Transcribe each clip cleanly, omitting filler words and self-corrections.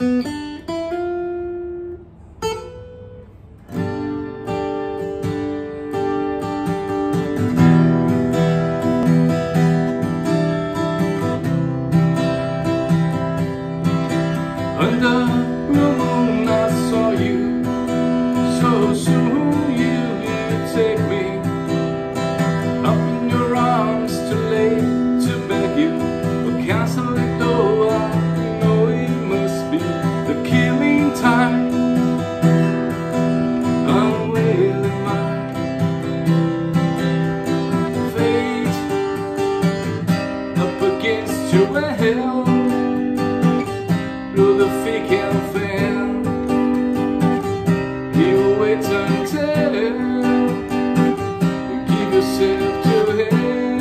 Under the moon I saw you, so soon you take me up in your arms, too late to beg you. But constantly though I know it must be the killing time, unwilling mind, fate up against your will. Through the thick and thin, you wait until you give yourself to him.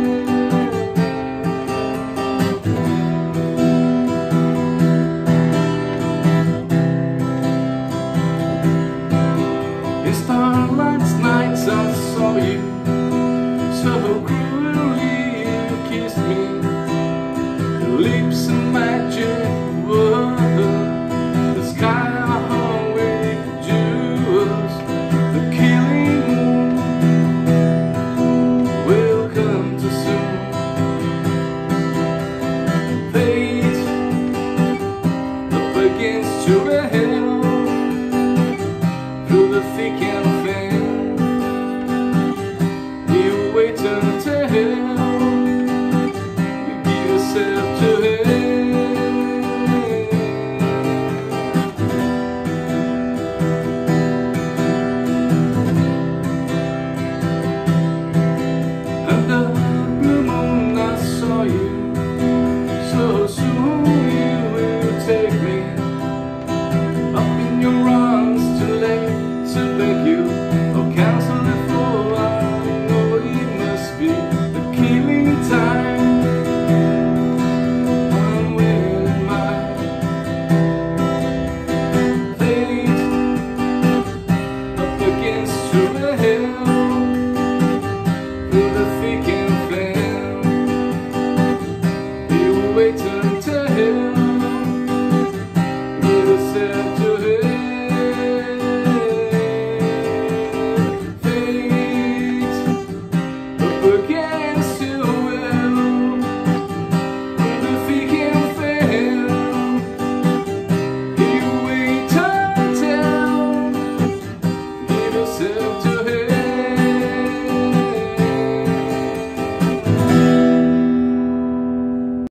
In starlight nights I saw you, so cruelly you kissed me, your lips and magic. The sky hung with jewels, the killing moon will come too soon. Fate up against your will, through the thick and thin, you wait until you give yourself to him. Under the moon I saw you, so soon you will take me